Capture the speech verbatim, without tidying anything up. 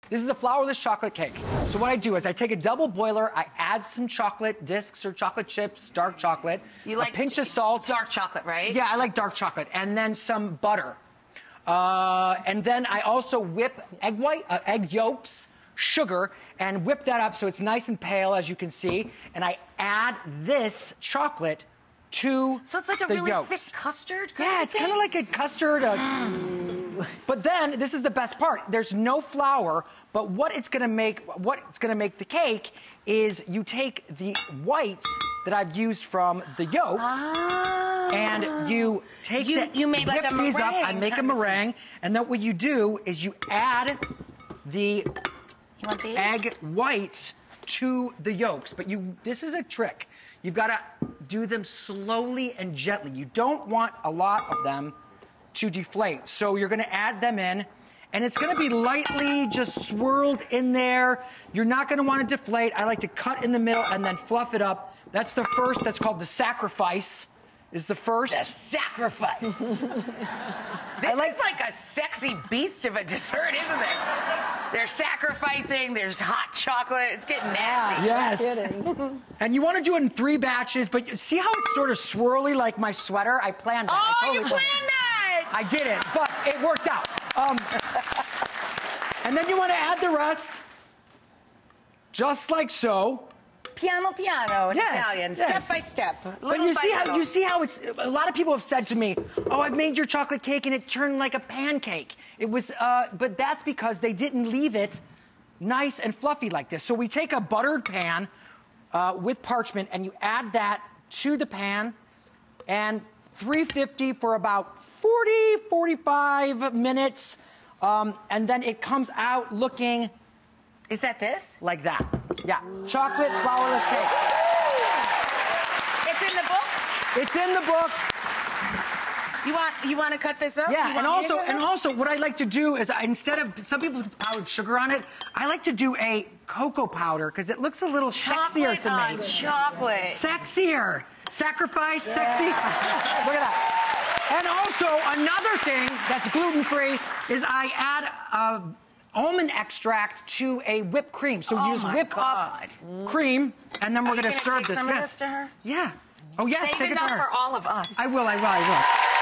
This is a flourless chocolate cake. So what I do is I take a double boiler, I add some chocolate discs or chocolate chips, dark chocolate, you like a pinch of salt. Dark chocolate, right? Yeah, I like dark chocolate. And then some butter. Uh, and then I also whip egg white, uh, egg yolks, sugar, and whip that up so it's nice and pale, as you can see. And I add this chocolate to So it's like a the really yolks. thick custard kind Yeah, of it's thing? kind of like a custard. Uh, mm. But then, this is the best part. There's no flour, but what it's gonna make, what it's gonna make the cake is you take the whites that I've used from the yolks, ah. and you take You- the, you made like whip a these up. I meringue make a kind of meringue, and then what you do is you add the You want these? egg whites to the yolks. But you, this is a trick. You've got to do them slowly and gently. You don't want a lot of them to deflate. So you're going to add them in, and it's going to be lightly just swirled in there. You're not going to want to deflate. I like to cut in the middle and then fluff it up. That's the first. That's called the sacrifice. Is the first. The sacrifice. This I like is like a sexy beast of a dessert, isn't it? There's sacrificing, there's hot chocolate, it's getting nasty. Yes. And you want to do it in three batches, but you see how it's sort of swirly like my sweater? I planned that. Oh, I totally you planned that! I didn't, but it worked out. Um, and then you want to add the rest, just like so. Piano piano in Yes, Italian, yes. step by step. But little you by see how little. you see how it's. A lot of people have said to me, "Oh, I've made your chocolate cake and it turned like a pancake." It was, uh, but that's because they didn't leave it nice and fluffy like this. So we take a buttered pan uh, with parchment, and you add that to the pan, and three fifty for about forty, forty-five minutes, um, and then it comes out looking. Is that this? Like that. Yeah. Chocolate flourless cake. It's in the book? It's in the book. You want you want to cut this up? You Yeah, want and me to also cut it and up? also what I like to do is I, instead of some people put powdered sugar on it, I like to do a cocoa powder because it looks a little sexier Chocolate to on me. chocolate. Sexier. Sacrifice, sexy. Look at that. And also another thing that's gluten-free is I add uh, almond extract to a whipped cream. So Oh you just my whip God. up cream, and then we're Are you going to gonna serve take this. some of Yes. this to her? Yeah. Oh yes, Save take it to enough her. for all of us. I will. I will. I will.